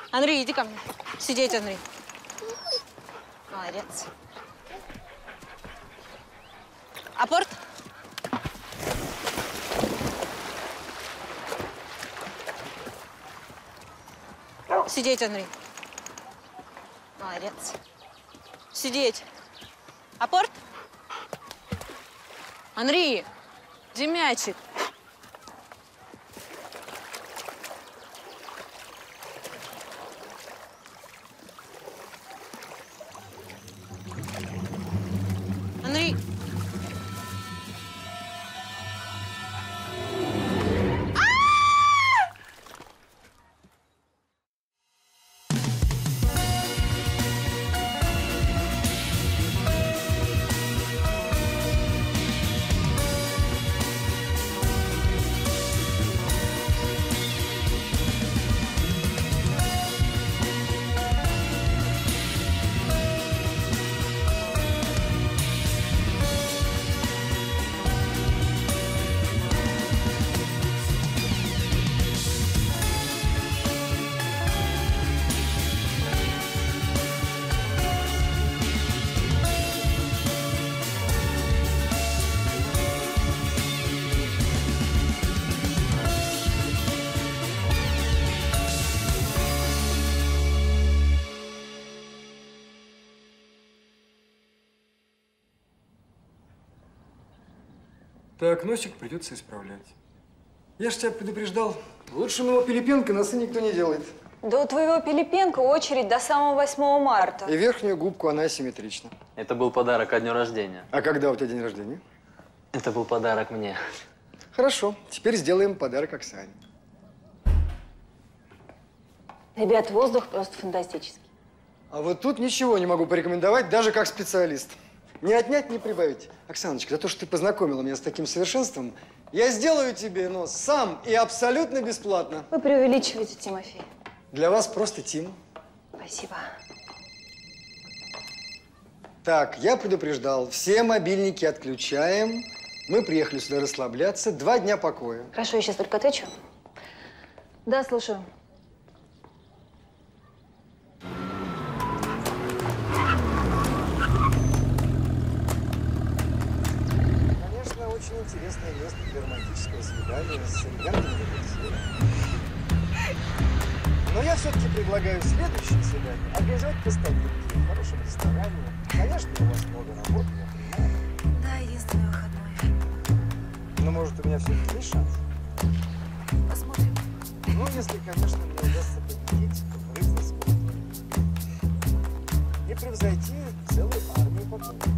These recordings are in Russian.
Андрей, иди ко мне. Сидеть, Андрей. Молодец. Апорт. Сидеть, Андрей. Молодец. Сидеть. Апорт. Андрей, где мячик? Андрей. Так, носик придется исправлять. Я ж тебя предупреждал. Лучше моего Пилипенко носы никто не делает. Да у твоего Пилипенко очередь до самого 8 марта. И верхнюю губку она асимметрична. Это был подарок ко дню рождения. А когда у тебя день рождения? Это был подарок мне. Хорошо, теперь сделаем подарок Оксане. Ребят, воздух просто фантастический. А вот тут ничего не могу порекомендовать, даже как специалист. Не отнять, не прибавить. Оксаночка, за то, что ты познакомила меня с таким совершенством, я сделаю тебе нос сам и абсолютно бесплатно. Вы преувеличиваете, Тимофей. Для вас просто Тим. Спасибо. Так, я предупреждал, все мобильники отключаем. Мы приехали сюда расслабляться. 2 дня покоя. Хорошо, я сейчас только отвечу. Да, слушаю. Конечно, очень интересное место для романтического свидания с элегантными гостями. Но я все-таки предлагаю следующее свидание организовать по старинке, в хорошем ресторане. Конечно, у вас много работы, я понимаю. Да, единственный выходной. Но, может, у меня все-таки есть шанс? Посмотрим. Ну, если, конечно, мне удастся победить в рыцарском и превзойти целую армию поклонников.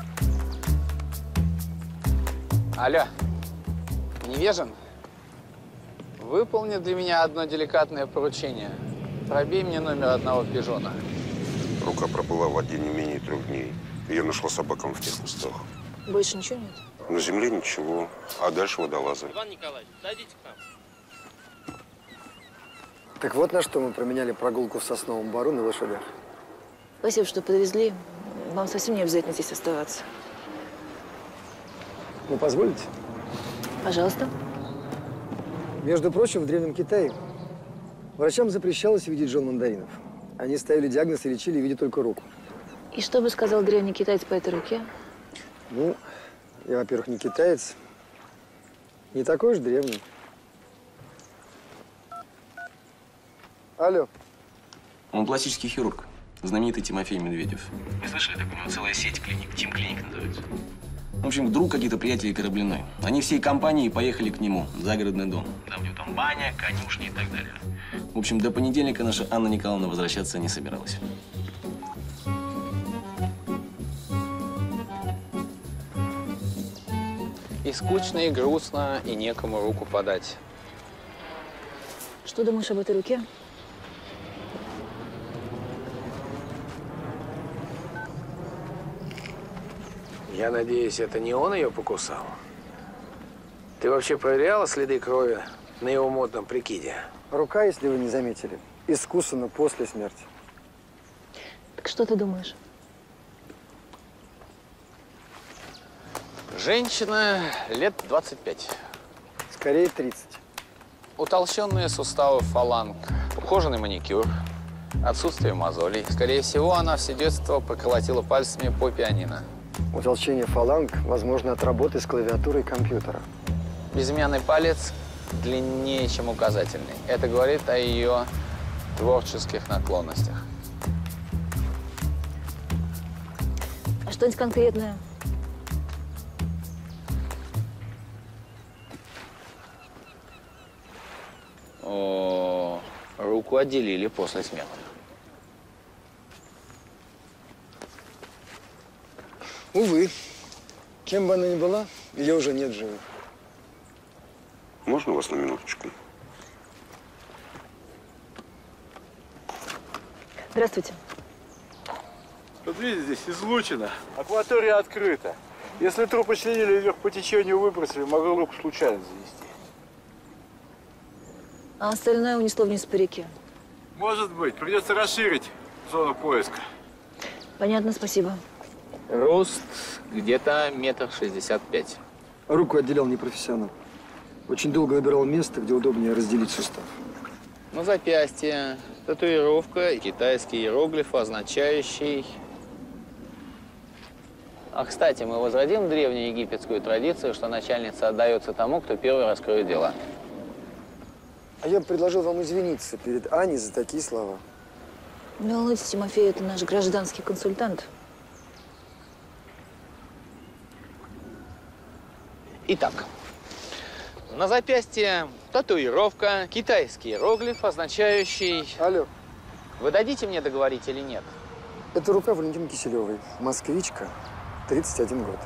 Алло, Невежин, выполни для меня одно деликатное поручение. Пробей мне номер одного пижона. Рука пробыла в воде не менее 3 дней. Ее нашла собакам в тех кустах. Больше ничего нет? На земле ничего, а дальше водолазы. Иван Николаевич, зайдите к нам. Так вот на что мы променяли прогулку в Сосновом Бору на лошадях. Спасибо, что подвезли. Вам совсем не обязательно здесь оставаться. Вы позволите? Пожалуйста. Между прочим, в Древнем Китае врачам запрещалось видеть жен мандаринов. Они ставили диагноз и лечили, видя только руку. И что бы сказал древний китаец по этой руке? Ну, я, во-первых, не китаец, не такой уж древний. Алло. Он пластический хирург, знаменитый Тимофей Медведев. Вы слышали, так у него целая сеть клиник, Тим-клиник называется. В общем, вдруг какие-то приятели Кораблиной. Они всей компанией поехали к нему в загородный дом. Да, у него там баня, конюшня и так далее. В общем, до понедельника наша Анна Николаевна возвращаться не собиралась. И скучно, и грустно, и некому руку подать. Что думаешь об этой руке? Я надеюсь, это не он ее покусал? Ты вообще проверяла следы крови на его модном прикиде? Рука, если вы не заметили, искусана после смерти. Так что ты думаешь? Женщина лет 25. Скорее 30. Утолщенные суставы фаланг, ухоженный маникюр, отсутствие мозолей. Скорее всего, она все детство поколотила пальцами по пианино. Утолщение фаланг возможно от работы с клавиатурой компьютера. Безымянный палец длиннее, чем указательный. Это говорит о ее творческих наклонностях. А что-нибудь конкретное? О, руку отделили после смерти. Увы, кем бы она ни была, ее уже нет в живых. Можно вас на минуточку? Здравствуйте. Вот видите, здесь излучено. Акватория открыта. Если труп членили вверх по течению выбросили, могло руку случайно занести. А остальное унесло вниз по реке. Может быть. Придется расширить зону поиска. Понятно, спасибо. Рост где-то 1,65 м. Руку отделял непрофессионал. Очень долго выбирал место, где удобнее разделить сустав. На запястье татуировка, китайский иероглиф, означающий… А, кстати, мы возродим древнюю египетскую традицию, что начальница отдается тому, кто первый раскроет дела. А я бы предложил вам извиниться перед Аней за такие слова. Не волнуйтесь, Тимофей, это наш гражданский консультант. Итак, на запястье татуировка, китайский иероглиф, означающий… Алло. Вы дадите мне договорить или нет? Это рука Валентины Киселевой. Москвичка, 31 год.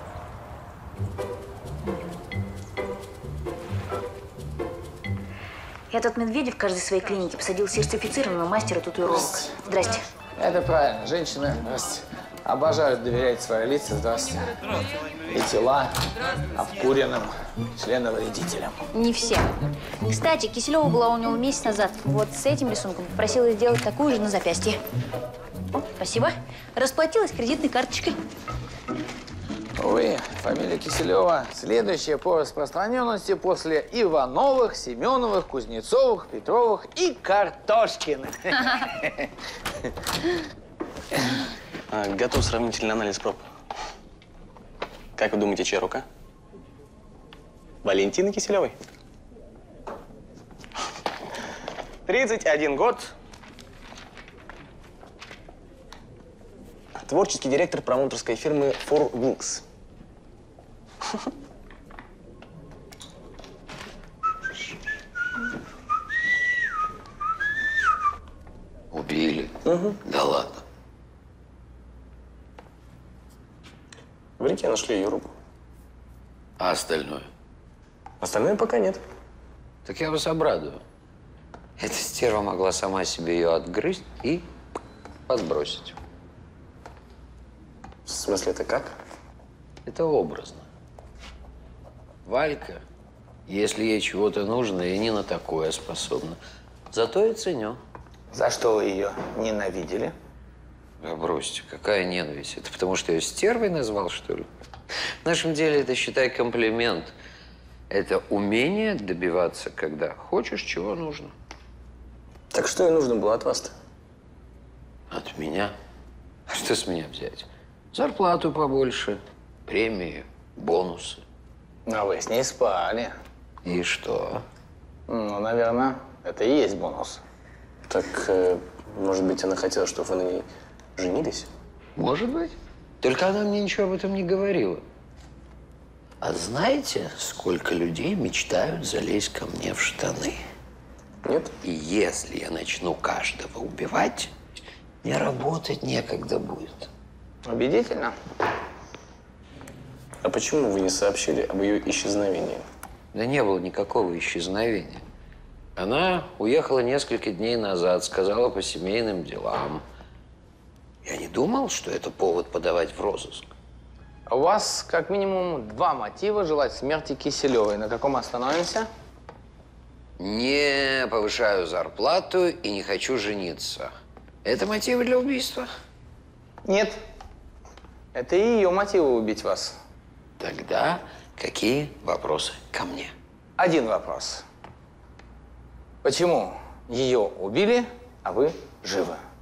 Этот Медведев в каждой своей клинике посадил сертифицированного мастера татуировок. Здрасте. Это правильно. Женщины, здрасте, обожают доверять свои лица, здрасте, и тела обкуренным членовредителям. Не все. Кстати, Киселева была у него месяц назад. Вот с этим рисунком попросила сделать такую же на запястье. О, спасибо. Расплатилась кредитной карточкой. Увы, фамилия Киселева следующая по распространенности после Ивановых, Семеновых, Кузнецовых, Петровых и Картошкиных. Готов сравнительный анализ проб. Как вы думаете, чья рука? Валентины Киселевой. 31 год. Творческий директор промоутерской фирмы Four Wings. Убили? Угу. Да ладно. В реке нашли ее руку. А остальное? Остальное пока нет. Так я вас обрадую. Эта стерва могла сама себе ее отгрызть и подбросить. В смысле, это как? Это образно. Валька, если ей чего-то нужно, и не на такое способна. Зато и ценю. За что вы ее ненавидели? Да бросьте, какая ненависть? Это потому, что я ее стервой назвал, что ли? В нашем деле это, считай, комплимент. Это умение добиваться, когда хочешь, чего нужно. Так что ей нужно было от вас-то? От меня? А что с меня взять? Зарплату побольше, премии, бонусы. А вы с ней спали. И что? Ну, наверное, это и есть бонус. Так, может быть, она хотела, чтобы вы на ней женились? Может быть. Только она мне ничего об этом не говорила. А знаете, сколько людей мечтают залезть ко мне в штаны? Нет. И если я начну каждого убивать, мне работать некогда будет. Убедительно. А почему вы не сообщили об ее исчезновении? Да не было никакого исчезновения. Она уехала несколько дней назад, сказала по семейным делам. Я не думал, что это повод подавать в розыск. У вас как минимум 2 мотива желать смерти Киселевой. На каком остановимся? Не повышаю зарплату и не хочу жениться. Это мотивы для убийства? Нет. Это и ее мотивы убить вас. Тогда какие вопросы ко мне? Один вопрос. Почему ее убили, а вы живы?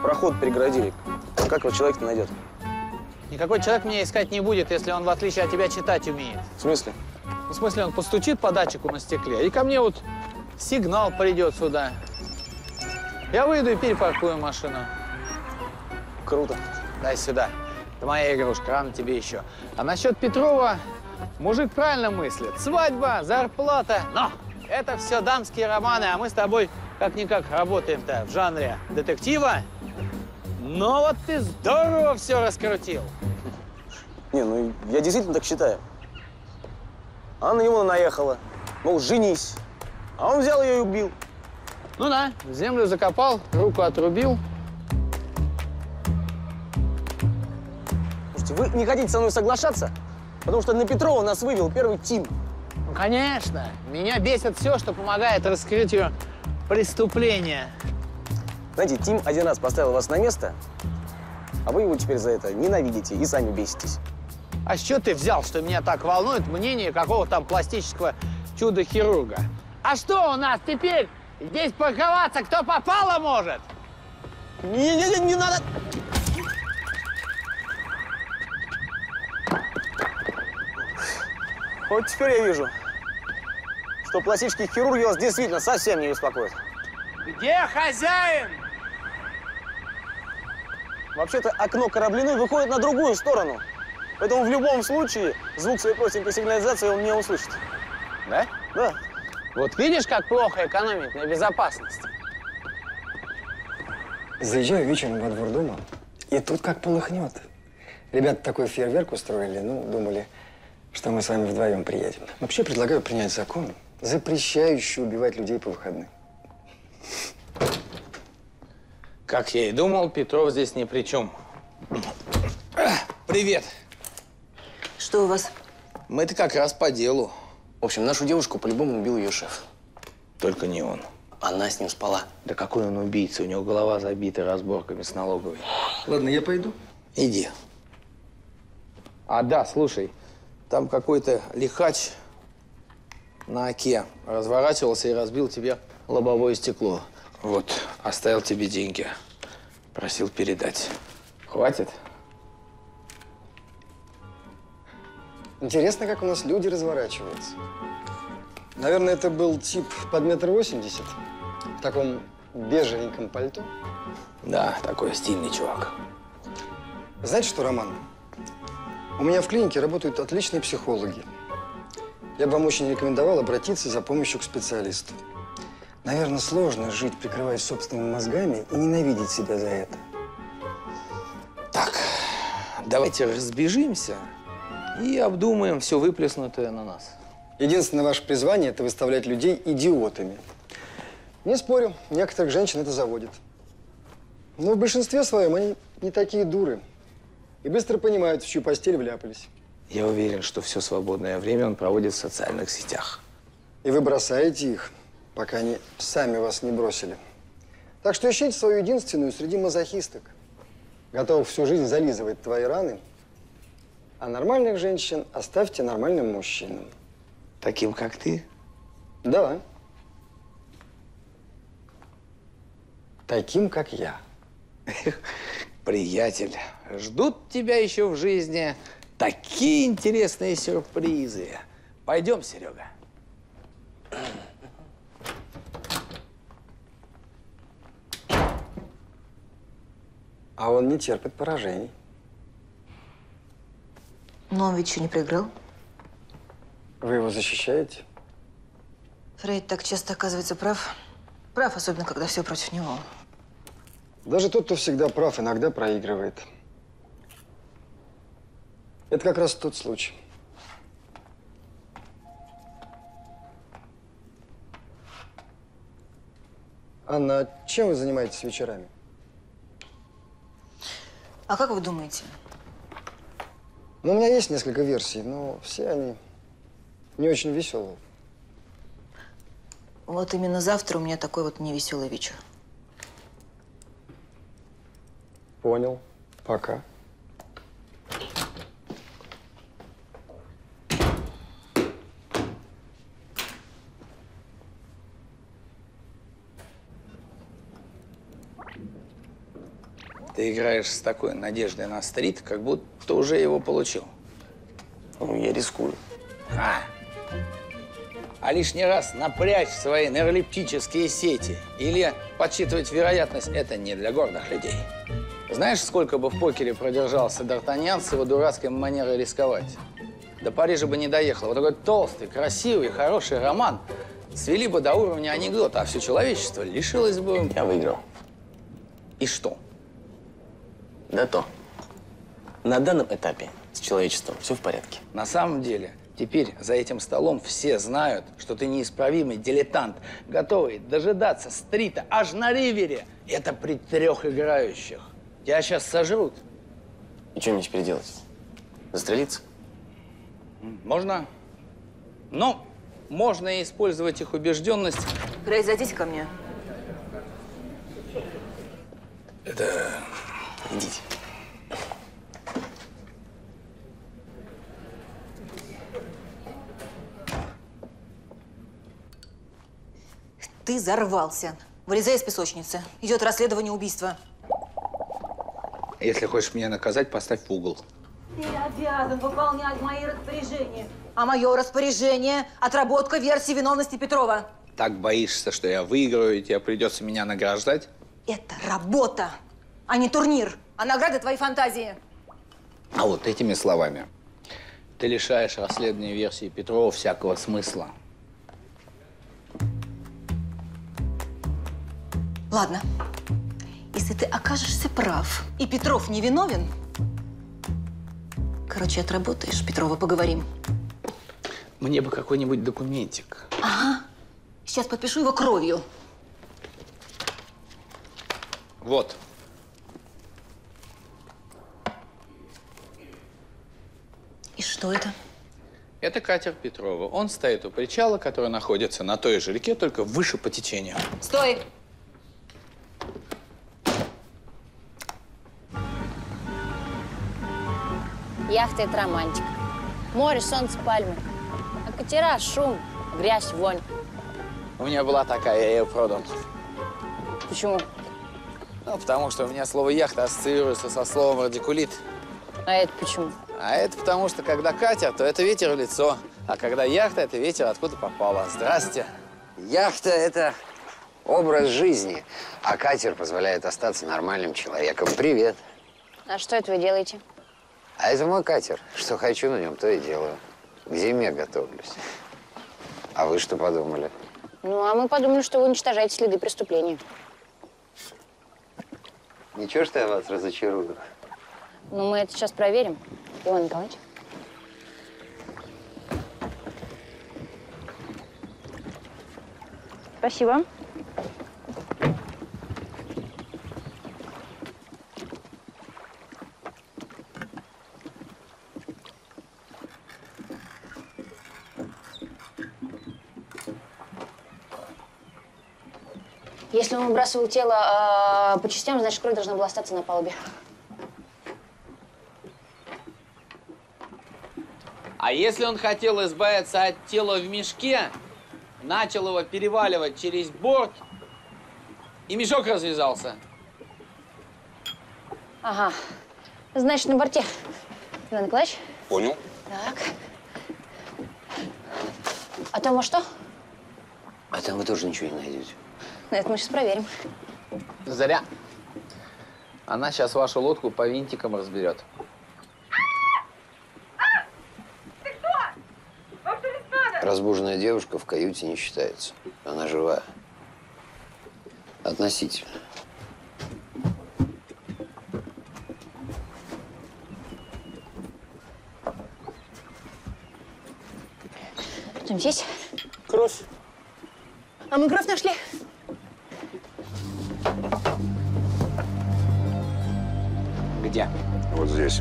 проход перегородили. Как его человек-то найдет? Никакой человек меня искать не будет, если он, в отличие от тебя, читать умеет. В смысле? В смысле, он постучит по датчику на стекле, и ко мне вот сигнал придет сюда. Я выйду и перепаркую машину. Круто. Дай сюда. Это моя игрушка, рано тебе еще. А насчет Петрова, мужик правильно мыслит. Свадьба, зарплата. Но это все дамские романы, а мы с тобой как-никак работаем-то в жанре детектива. Но вот ты здорово все раскрутил. Не, ну я действительно так считаю. Она на него наехала. Мол, женись. А он взял ее и убил. Ну да, в землю закопал, руку отрубил. Слушайте, вы не хотите со мной соглашаться? Потому что на Петрова нас вывел первый Тим. Ну, конечно. Меня бесит все, что помогает раскрытию преступления. Знаете, Тим один раз поставил вас на место, а вы его теперь за это ненавидите и сами беситесь. А с чего ты взял, что меня так волнует мнение какого-то там пластического чудо-хирурга? А что у нас теперь? Здесь парковаться кто попало может? Не надо! Вот теперь я вижу, что пластические хирурги вас действительно совсем не беспокоят. Где хозяин? Вообще-то окно Кораблиной выходит на другую сторону. Поэтому в любом случае звук своей простенькой сигнализации он не услышит. Да? Да. Вот видишь, как плохо экономить на безопасности? Заезжаю вечером во двор дома, и тут как полыхнет. Ребята такой фейерверк устроили, ну, думали, что мы с вами вдвоем приедем. Вообще предлагаю принять закон, запрещающий убивать людей по выходным. Как я и думал, Петров здесь ни при чем. Привет. Что у вас? Мы-то как раз по делу. В общем, нашу девушку по-любому убил ее шеф. Только не он. Она с ним спала. Да какой он убийца? У него голова забита разборками с налоговой. Ладно, я пойду. Иди. А, да, слушай, там какой-то лихач на оке разворачивался и разбил тебе лобовое стекло. Вот, оставил тебе деньги. Просил передать. Хватит? Интересно, как у нас люди разворачиваются. Наверное, это был тип под 1,80 м, в таком бежевеньком пальто. Да, такой стильный чувак. Знаете что, Роман? У меня в клинике работают отличные психологи. Я бы вам очень рекомендовал обратиться за помощью к специалисту. Наверное, сложно жить, прикрываясь собственными мозгами, и ненавидеть себя за это. Так, давайте разбежимся и обдумаем все выплеснутое на нас. Единственное ваше призвание – это выставлять людей идиотами. Не спорю, некоторых женщин это заводит. Но в большинстве своем они не такие дуры. И быстро понимают, в чью постель вляпались. Я уверен, что все свободное время он проводит в социальных сетях. И вы бросаете их, пока они сами вас не бросили. Так что ищите свою единственную среди мазохисток, готовых всю жизнь зализывать твои раны, а нормальных женщин оставьте нормальным мужчинам. Таким, как ты? Да. Таким, как я. Приятель, ждут тебя еще в жизни такие интересные сюрпризы. Пойдем, Серега. А он не терпит поражений. Но он ведь еще не проиграл. Вы его защищаете? Фрейд так часто оказывается прав. Прав, особенно, когда все против него. Даже тот, кто всегда прав, иногда проигрывает. Это как раз тот случай. Анна, чем вы занимаетесь вечерами? А как вы думаете? Ну, у меня есть несколько версий, но все они не очень веселые. Вот именно завтра у меня такой вот невеселый вечер. Понял. Пока. Ты играешь с такой надеждой на стрит, как будто уже его получил. Ну, я рискую. А лишний раз напрячь свои нейролептические сети или подсчитывать вероятность – это не для гордых людей. Знаешь, сколько бы в покере продержался Д'Артаньян с его дурацкой манерой рисковать? До Парижа бы не доехал. Вот такой толстый, красивый, хороший роман свели бы до уровня анекдота, а все человечество лишилось бы… Я выиграл. И что? Да то. На данном этапе с человечеством все в порядке. На самом деле, теперь за этим столом все знают, что ты неисправимый дилетант, готовый дожидаться стрита аж на ривере. Это при 3 играющих. Тебя сейчас сожрут. И что мне теперь делать? Застрелиться? Можно. Но можно использовать их убежденность. Рэй, зайдите ко мне. Идите. Ты взорвался. Вылезай из песочницы. Идет расследование убийства. Если хочешь меня наказать, поставь в угол. Ты обязан выполнять мои распоряжения. А мое распоряжение – отработка версии виновности Петрова. Так боишься, что я выиграю, и тебе придется меня награждать? Это работа, а не турнир. А награды твоей фантазии. А вот этими словами ты лишаешь расследования версии Петрова всякого смысла. Ладно. Если ты окажешься прав, и Петров не виновен, короче, отработаешь, Петрова, поговорим. Мне бы какой-нибудь документик. Ага. Сейчас подпишу его кровью. Вот. И что это? Это катер Петрова. Он стоит у причала, который находится на той же реке, только выше по течению. Стой! Яхта – это романтика. Море, солнце, пальмы. А катера – шум, грязь, вонь. У меня была такая, я ее продал. Почему? Ну, потому что у меня слово «яхта» ассоциируется со словом «радикулит». А это почему? А это потому, что когда катер, то это ветер в лицо. А когда яхта, это ветер откуда попало. Здрасте. Яхта – это образ жизни, а катер позволяет остаться нормальным человеком. Привет. А что это вы делаете? А это мой катер. Что хочу на нем, то и делаю. К зиме готовлюсь. А вы что подумали? Ну, а мы подумали, что вы уничтожаете следы преступления. Ничего, что я вас разочарую. Ну, мы это сейчас проверим. Иван Николаевич. Спасибо. Если он выбрасывал тело по частям, значит, кровь должна была остаться на палубе. А если он хотел избавиться от тела в мешке, начал его переваливать через борт, и мешок развязался? Ага. Значит, на борте. Иван Николаевич? Понял. Так. А там что? А там вы тоже ничего не найдете. Это мы сейчас проверим. Зря. Она сейчас вашу лодку по винтикам разберет. Разбуженная девушка в каюте не считается. Она живая. Относительно. Что здесь? Кровь. А мы кровь нашли. Где? Вот здесь.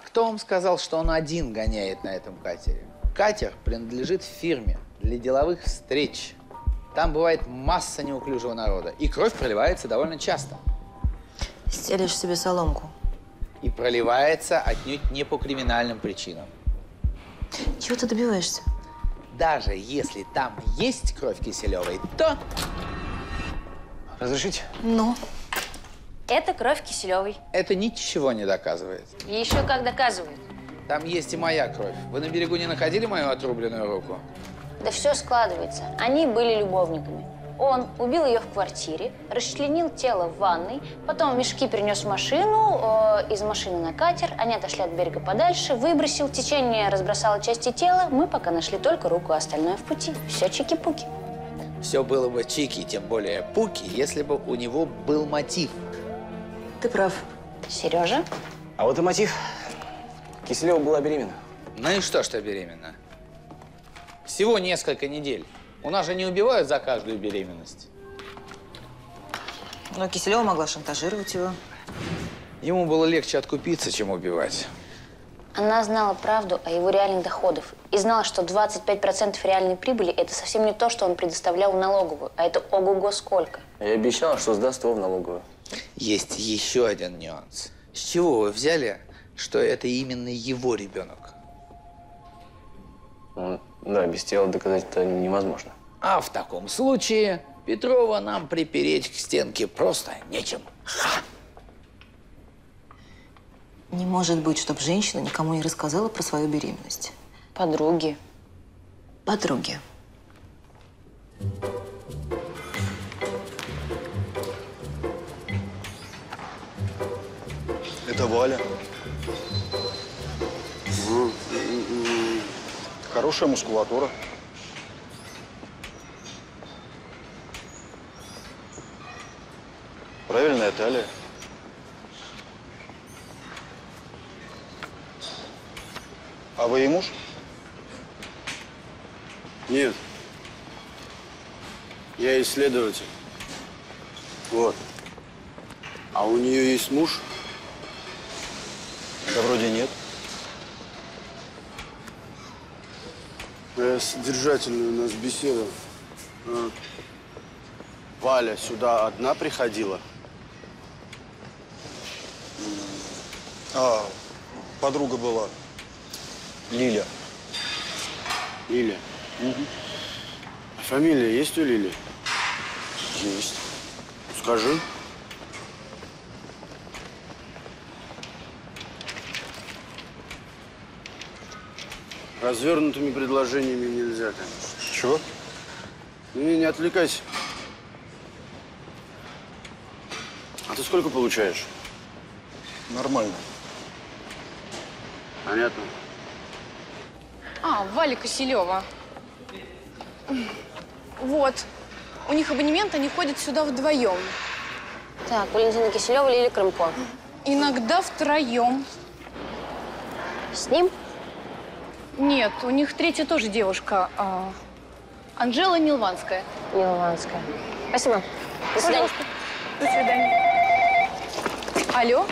кто вам сказал, что он один гоняет на этом катере? Катер принадлежит фирме для деловых встреч. Там бывает масса неуклюжего народа. И кровь проливается довольно часто. Стелишь себе соломку. И проливается отнюдь не по криминальным причинам. Чего ты добиваешься? Даже если там есть кровь Киселевой, то… Разрешите? Ну? Это кровь Киселевой. Это ничего не доказывает. И еще как доказывает. Там есть и моя кровь. Вы на берегу не находили мою отрубленную руку? Да все складывается. Они были любовниками. Он убил ее в квартире, расчленил тело в ванной, потом мешки принес в машину, из машины на катер, они отошли от берега подальше, выбросил, течение разбросало части тела, мы пока нашли только руку, а остальное в пути. Все чики-пуки. Все было бы чики, тем более пуки, если бы у него был мотив. Ты прав. Сережа? А вот и мотив. Киселева была беременна. Ну и что беременна? Всего несколько недель. У нас же не убивают за каждую беременность. Но Киселева могла шантажировать его. Ему было легче откупиться, чем убивать. Она знала правду о его реальных доходах и знала, что 25% реальной прибыли – это совсем не то, что он предоставлял в налоговую, а это ого-го сколько. И обещала, что сдаст его в налоговую. Есть еще один нюанс. С чего вы взяли, что это именно его ребенок? Да, без тела доказать это невозможно. А в таком случае Петрова нам припереть к стенке просто нечем. Не может быть, чтобы женщина никому не рассказала про свою беременность. Подруги. Подруги. Это Валя. Хорошая мускулатура. Правильная талия. А вы ей муж? Нет. Я исследователь. Вот. А у нее есть муж? Да вроде нет. Содержательная у нас беседа. Валя сюда одна приходила? А, подруга была. Лиля. Лиля? Угу. А фамилия есть у Лили? Есть. Скажи. Развернутыми предложениями нельзя, конечно. Чего? Не отвлекайся. А ты сколько получаешь? Нормально. Понятно. А, Валя Киселева. Вот. У них абонемент, они ходят сюда вдвоем. Так, Валентина Киселева, Лилия Крымко. Иногда втроем. С ним? Нет, у них третья тоже девушка. Анжела Нилванская. Нилванская. Спасибо. До свидания. Пожалуйста. До свидания. Алло?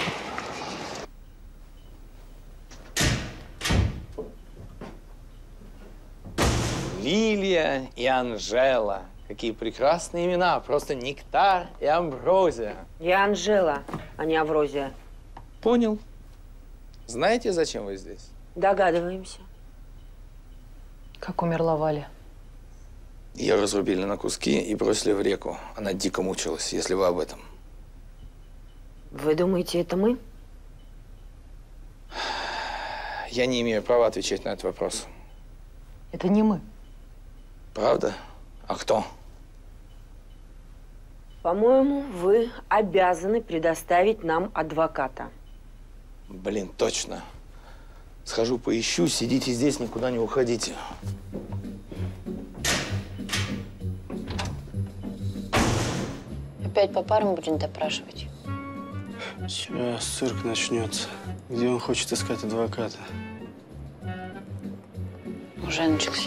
Лилия и Анжела. Какие прекрасные имена. Просто нектар и амброзия. Я Анжела, а не Аврозия. Понял. Знаете, зачем вы здесь? Догадываемся. Как умерла Валя? Ее разрубили на куски и бросили в реку. Она дико мучилась, если вы об этом. Вы думаете, это мы? Я не имею права отвечать на этот вопрос. Это не мы. Правда? А кто? По-моему, вы обязаны предоставить нам адвоката. Блин, точно. Схожу поищу, сидите здесь, никуда не уходите. Опять по парам будем допрашивать. Сейчас цирк начнется. Где он хочет искать адвоката? Уже начался.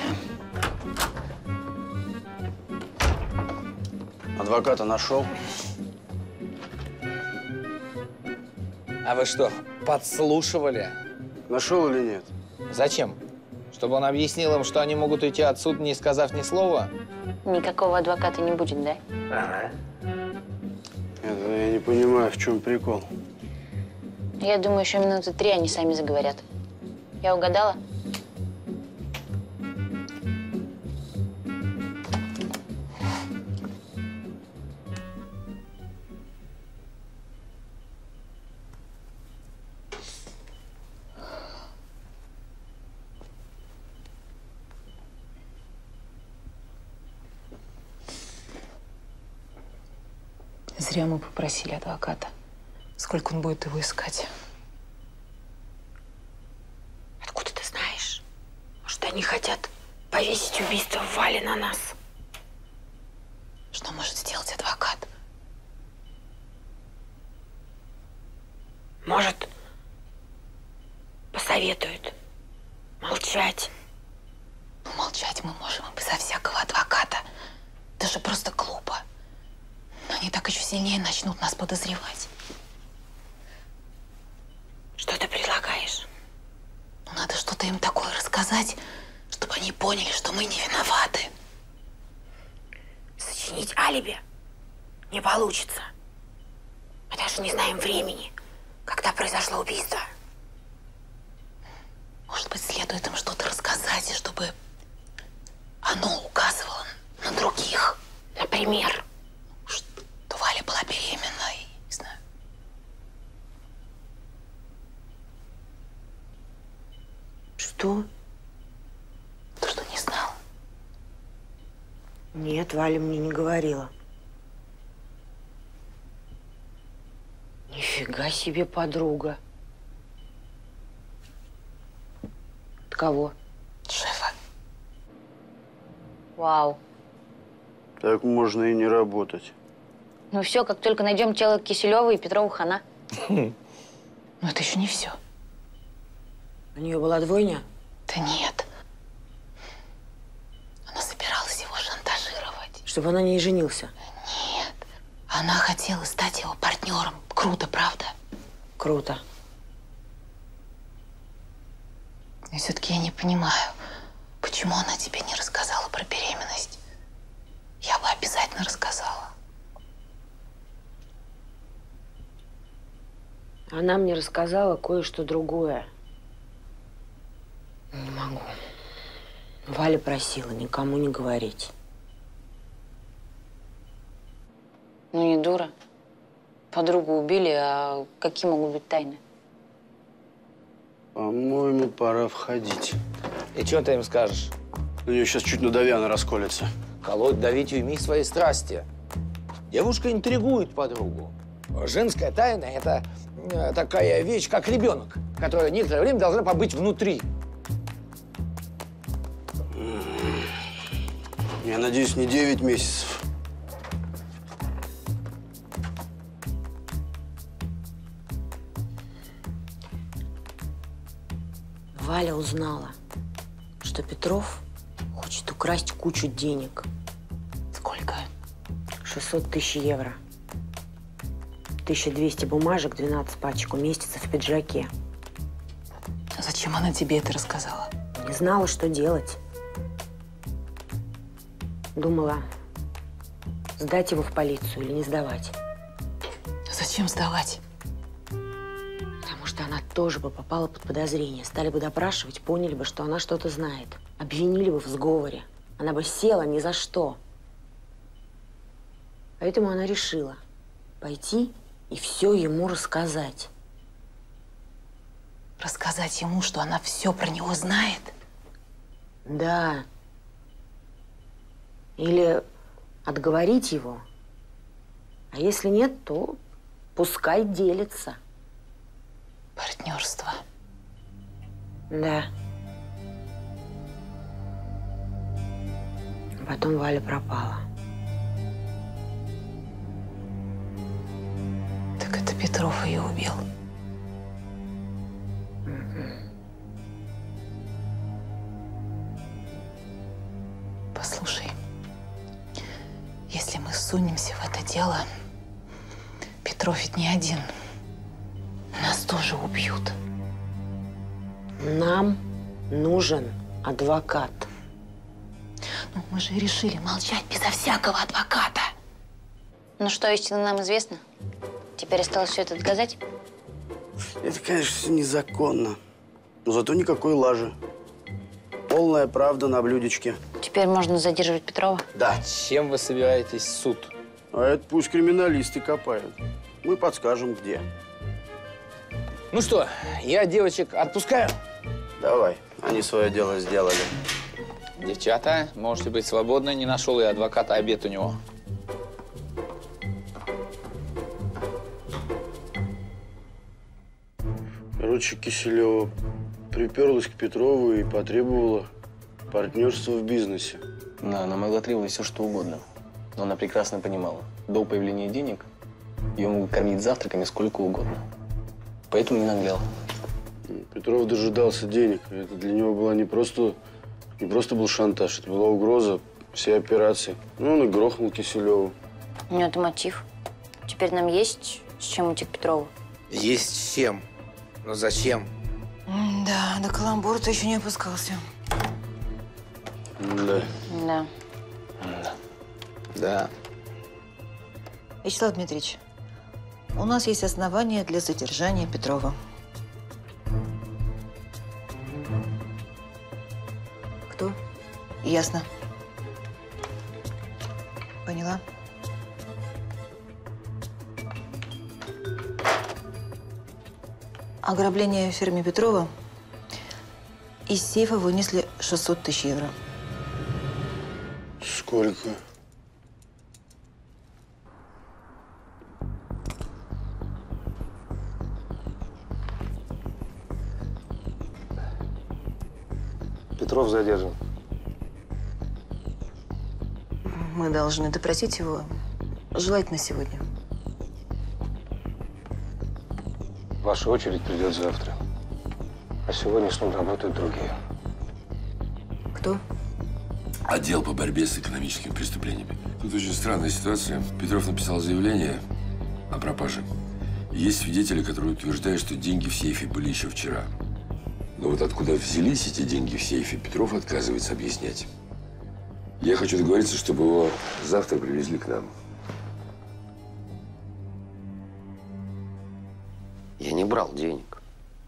Адвоката нашел? А вы что, подслушивали? Нашел или нет? Зачем? Чтобы он объяснил им, что они могут уйти отсюда, не сказав ни слова? Никакого адвоката не будет, да? Ага. Это я не понимаю, в чем прикол. Я думаю, еще минуты 3 они сами заговорят. Я угадала? Зря мы попросили адвоката. Сколько он будет его искать? Откуда ты знаешь? Может, они хотят повесить убийство Вали на нас? Что может сделать адвокат? Может, посоветуют молчать. Ну, молчать мы можем и безо всякого адвоката. Это же просто глупо. Они так еще сильнее начнут нас подозревать. Что ты предлагаешь? Ну, надо что-то им такое рассказать, чтобы они поняли, что мы не виноваты. Сочинить алиби не получится. Мы даже не знаем времени, когда произошло убийство. Может быть, следует им что-то рассказать, чтобы оно указывало на других. Например? Что Валя была беременна, и, не знаю. Что? Ты что, не знал? Нет, Валя мне не говорила. Нифига себе подруга. От кого? Шефа. Вау. Так можно и не работать. Ну все, как только найдем тело Киселева и Петрова хана. Но это еще не все. У нее была двойня? Да нет. Она собиралась его шантажировать. Чтобы он на ней женился? Нет. Она хотела стать его партнером. Круто, правда? Круто. И все-таки я не понимаю, почему она тебе не рассказала про беременность. Я бы обязательно рассказала. Она мне рассказала кое-что другое. Не могу. Валя просила никому не говорить. Ну не дура. Подругу убили, а какие могут быть тайны? По-моему, пора входить. И что ты им скажешь? У нее сейчас чуть надави, она расколется. Колоть, давить, уйми свои страсти. Девушка интригует подругу. Женская тайна – это такая вещь, как ребенок, которая некоторое время должна побыть внутри. Я надеюсь, не 9 месяцев. Валя узнала, что Петров хочет украсть кучу денег. Сколько? 600 тысяч евро. 1200 бумажек, 12 пачек уместится в пиджаке. А зачем она тебе это рассказала? Не знала, что делать. Думала, сдать его в полицию или не сдавать. Зачем сдавать? Потому что она тоже бы попала под подозрение. Стали бы допрашивать, поняли бы, что она что-то знает. Обвинили бы в сговоре. Она бы села ни за что. Поэтому она решила пойти и все ему рассказать. Рассказать ему, что она все про него знает? Да. Или отговорить его. А если нет, то пускай делится. Партнерство. Да. Потом Валя пропала. Так это Петров ее убил. Послушай, если мы сунемся в это дело, Петров ведь не один. Нас тоже убьют. Нам нужен адвокат. Ну, мы же решили молчать безо всякого адвоката. Ну что, истина нам известна? Теперь осталось все это доказать? Это, конечно, все незаконно. Но зато никакой лажи. Полная правда на блюдечке. Теперь можно задерживать Петрова? Да. Чем вы собираетесь в суд? А это пусть криминалисты копают. Мы подскажем, где. Ну что, я девочек отпускаю? Давай, они свое дело сделали. Девчата, можете быть свободны. Не нашел я адвоката, обед у него. Короче, Киселева приперлась к Петрову и потребовала партнерства в бизнесе. Да, она могла требовать все, что угодно. Но она прекрасно понимала, до появления денег ее могут кормить завтраками сколько угодно. Поэтому не нагляла. Петров дожидался денег. И это для него была не просто был шантаж, это была угроза всей операции. Ну, он и грохнул Киселеву. Ну, это мотив. Теперь нам есть с чем идти к Петрову. Есть с чем. Но зачем? Да, до каламбура ты еще не опускался. Да. Да. Да. Вячеслав Дмитриевич, у нас есть основания для задержания Петрова. Кто? Ясно. Поняла. Ограбление в фирме Петрова. Из сейфа вынесли 600 тысяч евро. Сколько? Петров задержан. Мы должны допросить его, желательно сегодня. Ваша очередь придет завтра. А сегодня с ним работают другие. Кто? Отдел по борьбе с экономическими преступлениями. Тут очень странная ситуация. Петров написал заявление о пропаже. Есть свидетели, которые утверждают, что деньги в сейфе были еще вчера. Но вот откуда взялись эти деньги в сейфе, Петров отказывается объяснять. Я хочу договориться, чтобы его завтра привезли к нам. Я не брал денег.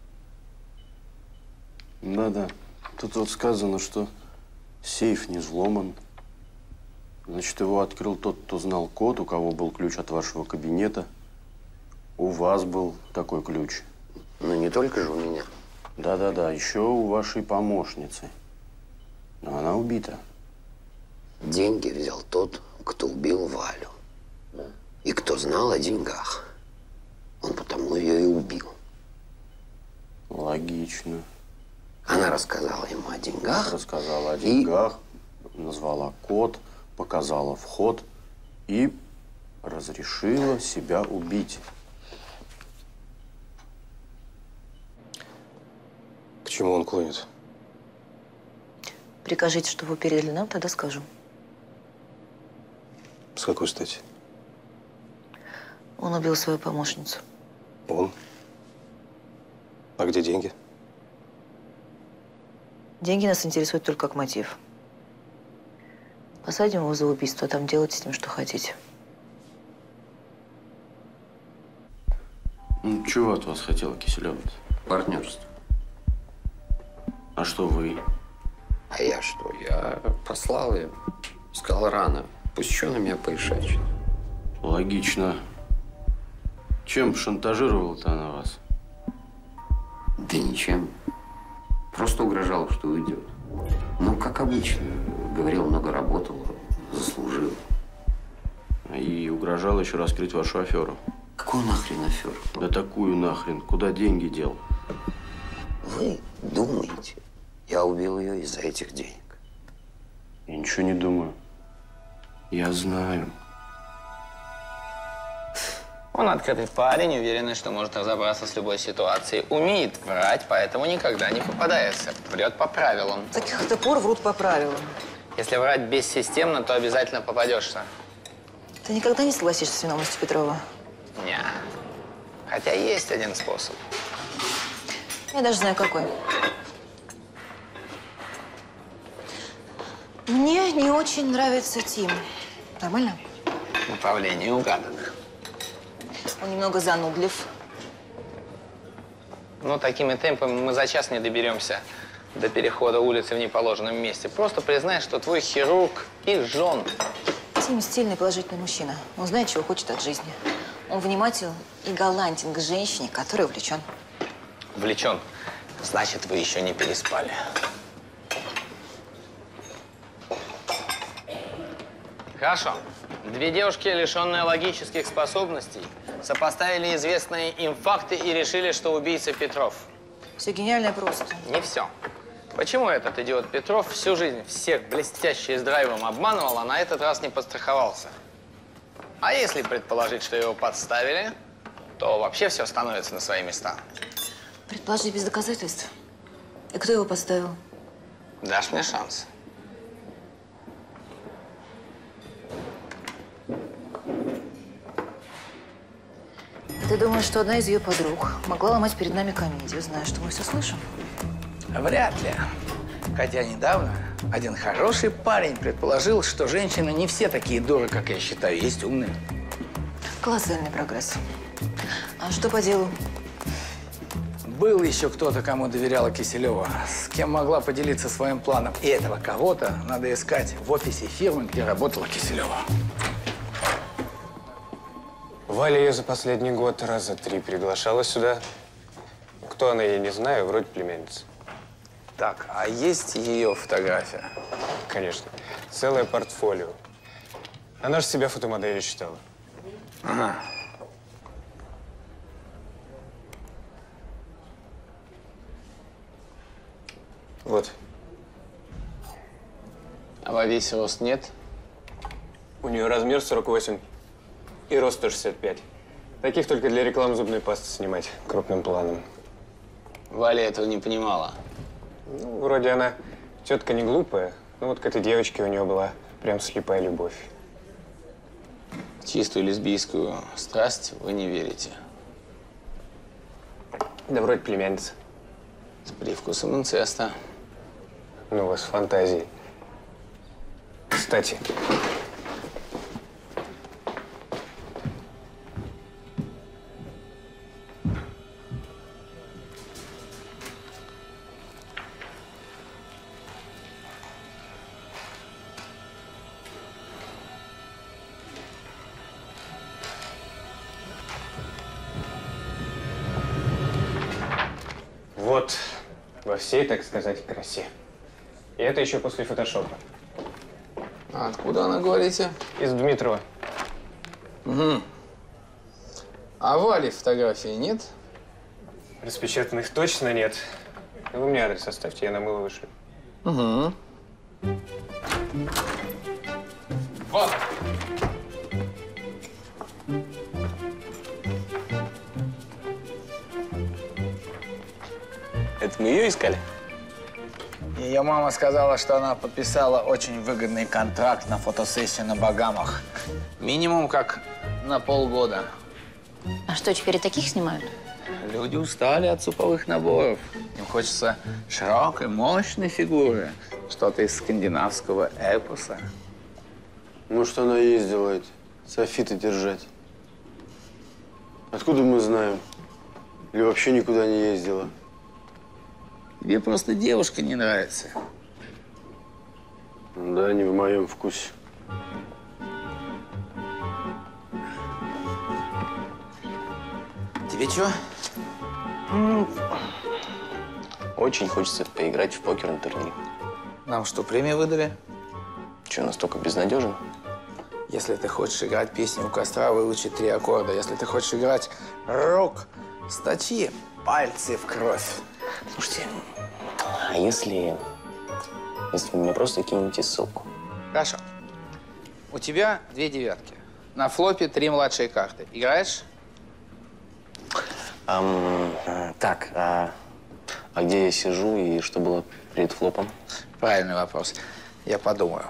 Да. Тут вот сказано, что сейф не взломан. Значит, его открыл тот, кто знал код, у кого был ключ от вашего кабинета. У вас был такой ключ. Но не только же у меня. Да. Еще у вашей помощницы. Но она убита. Деньги взял тот, кто убил Валю. И кто знал о деньгах. Он потому ее и убил. Логично. Она рассказала ему о деньгах. Рассказала о деньгах, назвала код, показала вход и разрешила себя убить. К чему он клонит? Прикажите, чтобы вы передали нам, тогда скажу. С какой стати? Он убил свою помощницу. Он? А где деньги? Деньги нас интересуют только как мотив. Посадим его за убийство, а там делайте с ним, что хотите. Ну, чего от вас хотела Киселева? Партнерство. А что вы? А я что? Я послал ее. Сказал рано. Пусть еще на меня поишачит. Логично. Чем шантажировала-то она вас? Да ничем. Просто угрожал, что уйдет. Ну, как обычно. Говорил, много работал, заслужил. И угрожал еще раскрыть вашу аферу. Какую нахрен аферу? Да такую нахрен. Куда деньги дел? Вы думаете, я убил ее из-за этих денег? Я ничего не думаю. Я знаю. Он открытый парень, уверенный, что может разобраться с любой ситуацией. Умеет врать, поэтому никогда не попадается. Врет по правилам. С каких-то пор врут по правилам. Если врать бессистемно, то обязательно попадешься. Ты никогда не согласишься с виновностью Петрова? Не. Хотя есть один способ. Я даже знаю, какой. Мне не очень нравится Тим. Нормально? Направление угадано. Он немного занудлив. Но такими темпами мы за час не доберемся до перехода улицы в неположенном месте. Просто признай, что твой хирург и жен. Тим стильный, положительный мужчина. Он знает, чего хочет от жизни. Он внимателен и галантен к женщине, которой увлечен. Влечен. Значит, вы еще не переспали. Хорошо. Две девушки, лишенные логических способностей, сопоставили известные им факты и решили, что убийца Петров. Все гениально просто. Не все. Почему этот идиот Петров всю жизнь всех блестяще и с драйвом обманывал, а на этот раз не подстраховался? А если предположить, что его подставили, то вообще все становится на свои места. Предположить без доказательств. И кто его подставил? Дашь мне шанс? Ты думаешь, что одна из ее подруг могла ломать перед нами комедию, зная, что мы все слышим? Вряд ли. Хотя недавно один хороший парень предположил, что женщины не все такие дуры, как я считаю, есть умные. Колоссальный прогресс. А что по делу? Был еще кто-то, кому доверяла Киселева, с кем могла поделиться своим планом. И этого кого-то надо искать в офисе фирмы, где работала Киселева. Валя ее за последний год раза 3 приглашала сюда. Кто она, я не знаю, вроде племянница. Так, а есть ее фотография? Конечно. Целое портфолио. Она же себя фотомоделью считала. Ага. Вот. А во весь рост нет? У нее размер 48 и рост 165. Таких только для рекламы зубной пасты снимать крупным планом. Валя этого не понимала. Ну, вроде она тетка не глупая, но вот к этой девочке у нее была прям слепая любовь. Чистую лесбийскую страсть вы не верите? Да вроде племянница. С привкусом инцеста. Ну, у вас фантазии. Кстати. Вот, во всей, так сказать, красе. И это еще после фотошопа. А откуда она, говорите? Из Дмитрова. Угу. А Вали фотографии нет? Распечатанных точно нет. Вы мне адрес оставьте, я на мыло вышлю. Угу. Вот. Это мы ее искали? Ее мама сказала, что она подписала очень выгодный контракт на фотосессию на Багамах. Минимум как на полгода. А что, теперь и таких снимают? Люди устали от суповых наборов. Им хочется широкой, мощной фигуры. Что-то из скандинавского эпоса. Может, она ездила софиты держать. Откуда мы знаем? Или вообще никуда не ездила? Тебе просто девушка не нравится. Да, не в моем вкусе. Тебе чё? Очень хочется поиграть в покерный турнир. Нам что, премию выдали? Чё, настолько безнадежен? Если ты хочешь играть песню у костра, выучи 3 аккорда. Если ты хочешь играть рок, сточи пальцы в кровь. Слушайте, а если вы мне просто кинете ссылку? Хорошо. У тебя 2 девятки. На флопе 3 младшие карты. Играешь? Так, а где я сижу и что было перед флопом? Правильный вопрос. Я подумаю.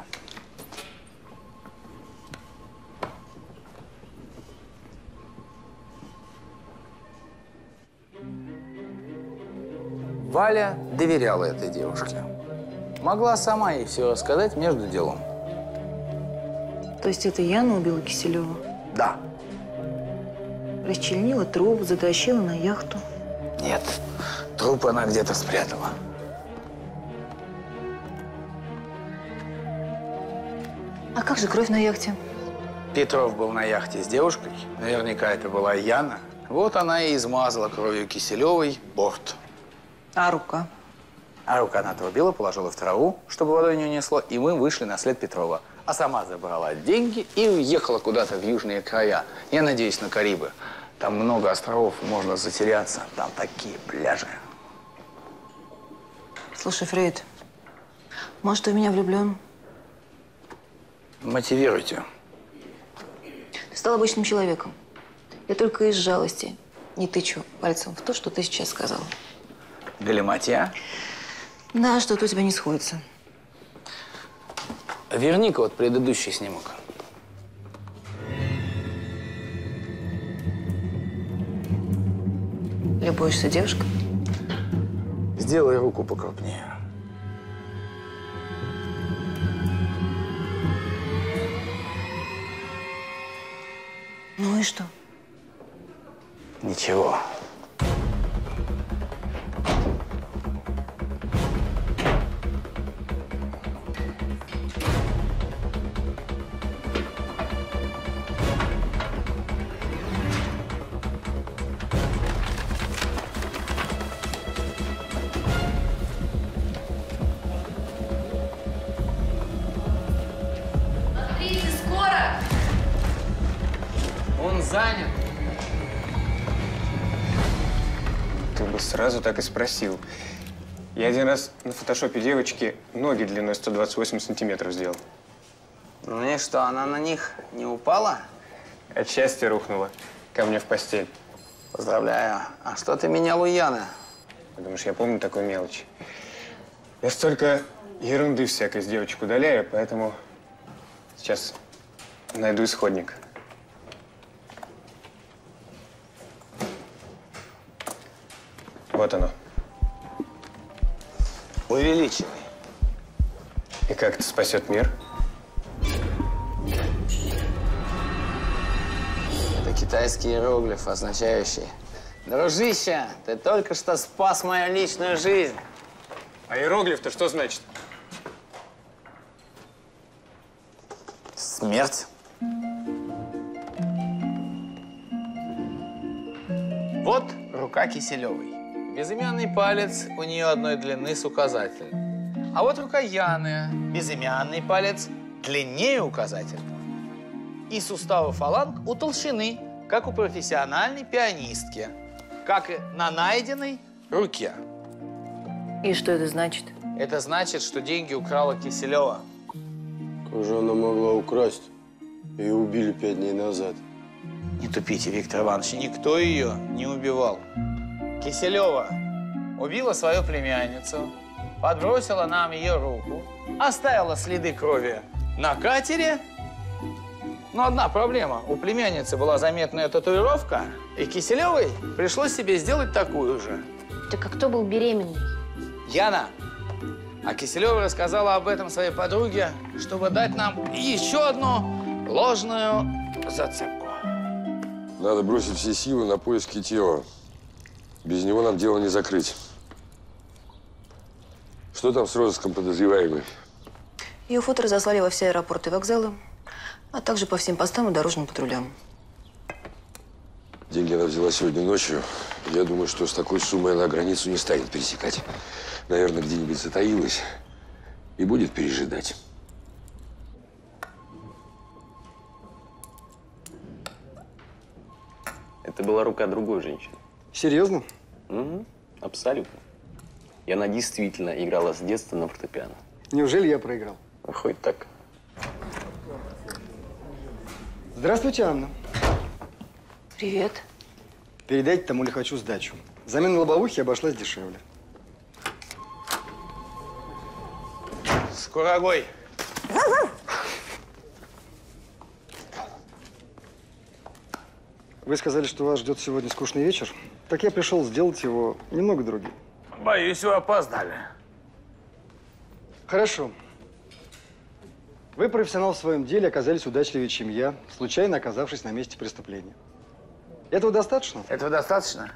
Валя доверяла этой девушке. Могла сама ей все рассказать между делом. То есть это Яна убила Киселева? Да. Расчленила труп, затащила на яхту. Нет, труп она где-то спрятала. А как же кровь на яхте? Петров был на яхте с девушкой. Наверняка это была Яна. Вот она и измазала кровью Киселевой борт. А рука? А рука она убила, положила в траву, чтобы водой не унесло, и мы вышли на след Петрова. А сама забрала деньги и уехала куда-то в южные края. Я надеюсь, на Карибы. Там много островов, можно затеряться. Там такие пляжи. Слушай, Фрейд, может, ты в меня влюблен? Мотивируйте. Ты стал обычным человеком. Я только из жалости не тычу пальцем в то, что ты сейчас сказал. Галиматья? Да, что-то у тебя не сходится. Верни-ка вот предыдущий снимок. Любуешься девушкой? Сделай руку покрупнее. Ну и что? Ничего. Смотрите, скоро! Он занят. Ты бы сразу так и спросил. Я один раз на фотошопе девочки ноги длиной 128 сантиметров сделал. Ну и что, она на них не упала? От счастья рухнула ко мне в постель. Поздравляю. А что ты менял у Яны? Потому что я помню такую мелочь. Я столько ерунды всякой с девочек удаляю, поэтому сейчас найду исходник. Вот оно. Увеличивай. И как это спасет мир? Это китайский иероглиф, означающий: дружище, ты только что спас мою личную жизнь. А иероглиф-то что значит? Смерть. Вот рука Киселевой. Безымянный палец у нее одной длины с указательным. А вот рука Яны. Безымянный палец длиннее указательного. И суставы фаланг утолщены, как у профессиональной пианистки, как и на найденной руке. И что это значит? Это значит, что деньги украла Киселева. Как же она могла украсть? Ее убили 5 дней назад. Не тупите, Виктор Иванович, никто ее не убивал. Киселева убила свою племянницу, подбросила нам ее руку, оставила следы крови на катере. Но одна проблема. У племянницы была заметная татуировка, и Киселевой пришлось себе сделать такую же. Так а кто был беременный? Яна. А Киселева рассказала об этом своей подруге, чтобы дать нам еще одну ложную зацепку. Надо бросить все силы на поиски тела. Без него нам дело не закрыть. Что там с розыском подозреваемой? Ее фото разослали во все аэропорты и вокзалы, а также по всем постам и дорожным патрулям. Деньги она взяла сегодня ночью. Я думаю, что с такой суммой она границу не станет пересекать. Наверное, где-нибудь затаилась и будет пережидать. Это была рука другой женщины. Серьезно? Угу, абсолютно. И она действительно играла с детства на фортепиано. Неужели я проиграл? Хоть так. Здравствуйте, Анна. Привет. Передайте тому лихачу сдачу. Замена лобовухи обошлась дешевле. Скорогой. Вы сказали, что вас ждет сегодня скучный вечер. Так я пришел сделать его немного другим. Боюсь, вы опоздали. Хорошо. Вы профессионал в своем деле, оказались удачливее, чем я, случайно оказавшись на месте преступления. Этого достаточно? Этого достаточно?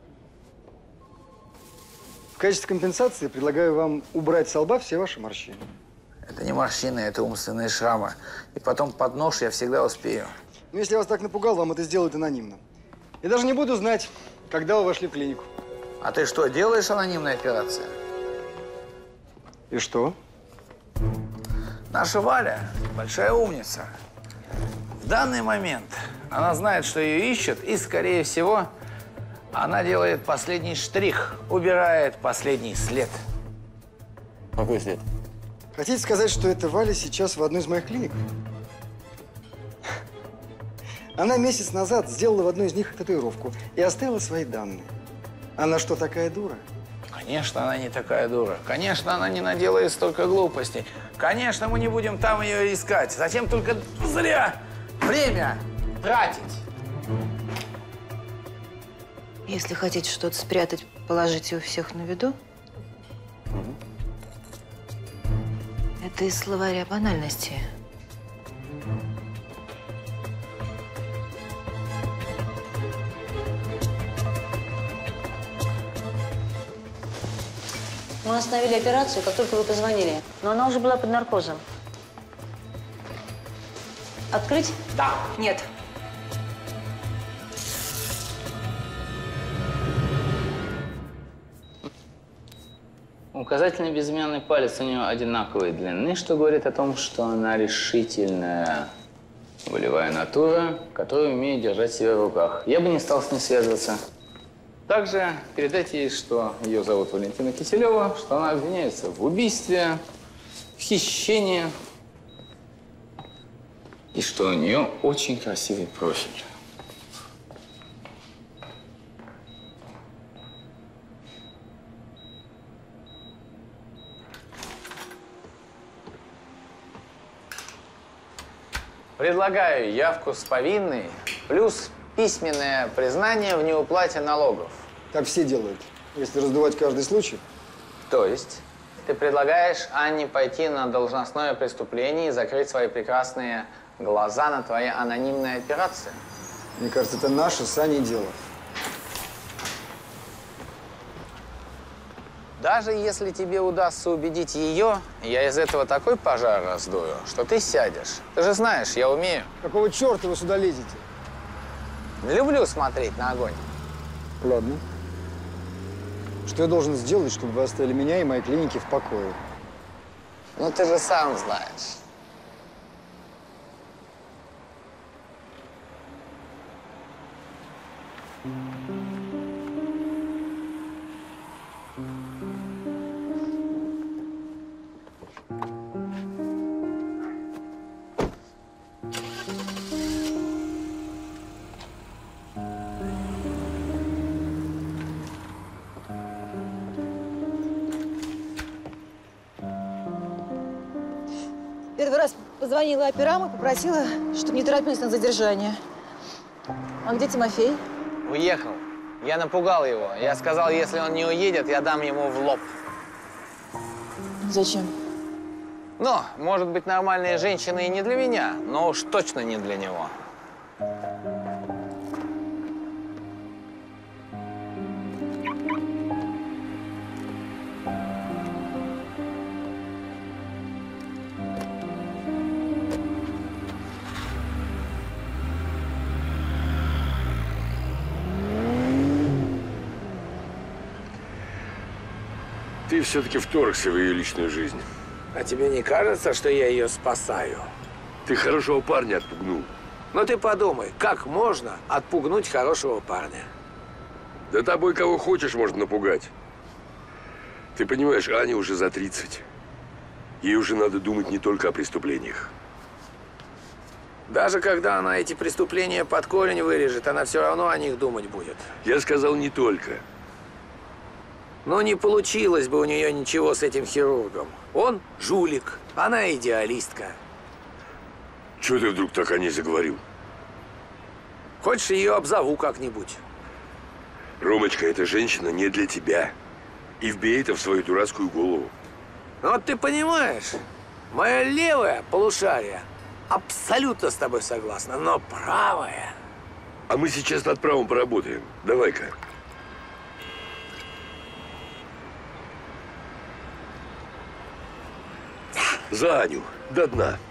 В качестве компенсации предлагаю вам убрать со лба все ваши морщины. Это не морщины, это умственные шрамы. И потом под нож я всегда успею. Ну, если я вас так напугал, вам это сделают анонимно. Я даже не буду знать, когда вы вошли в клинику. А ты что, делаешь анонимные операции? И что? Наша Валя большая умница. В данный момент она знает, что ее ищут, и, скорее всего, она делает последний штрих, убирает последний след. Какой след? Хотите сказать, что эта Валя сейчас в одной из моих клиник? Она месяц назад сделала в одной из них татуировку и оставила свои данные. Она что, такая дура? Конечно, она не такая дура. Конечно, она не наделает столько глупостей. Конечно, мы не будем там ее искать. Зачем только зря время тратить? Если хотите что-то спрятать, положите у всех на виду. Это из словаря банальности. Мы остановили операцию, как только вы позвонили. Но она уже была под наркозом. Открыть? Да. Нет. Указательный и безымянный палец у нее одинаковой длины, что говорит о том, что она решительная волевая натура, которая умеет держать себя в руках. Я бы не стал с ней связываться. Также передайте ей, что ее зовут Валентина Киселева, что она обвиняется в убийстве, в хищении и что у нее очень красивый профиль. Предлагаю явку с повинной плюс письменное признание в неуплате налогов. Так все делают, если раздувать каждый случай. То есть ты предлагаешь Анне пойти на должностное преступление и закрыть свои прекрасные глаза на твои анонимные операции? Мне кажется, это наше с Аней дело. Даже если тебе удастся убедить ее, я из этого такой пожар раздую, что ты сядешь. Ты же знаешь, я умею. Какого черта вы сюда лезете? Люблю смотреть на огонь. Ладно. Что я должен сделать, чтобы вы оставили меня и мои клиники в покое? Ну, ты же сам знаешь. Первый раз позвонила операм и попросила, чтобы не торопились на задержание. А где Тимофей? Уехал. Я напугал его. Я сказал, если он не уедет, я дам ему в лоб. Зачем? Ну, может быть, нормальные женщины и не для меня, но уж точно не для него. Ты все-таки вторгся в ее личную жизнь. А тебе не кажется, что я ее спасаю? Ты хорошего парня отпугнул. Но ты подумай, как можно отпугнуть хорошего парня? Да тобой кого хочешь можно напугать. Ты понимаешь, Аня уже за 30. Ей уже надо думать не только о преступлениях. Даже когда она эти преступления под корень вырежет, она все равно о них думать будет. Я сказал не только. Но не получилось бы у нее ничего с этим хирургом. Он жулик, она идеалистка. Чего ты вдруг так о ней заговорил? Хочешь, ее обзову как-нибудь? Ромочка, эта женщина не для тебя. И вбей это в свою дурацкую голову. Вот ты понимаешь, моя левая полушарие абсолютно с тобой согласна, но правая... А мы сейчас над правом поработаем. Давай-ка. За Аню, до дна.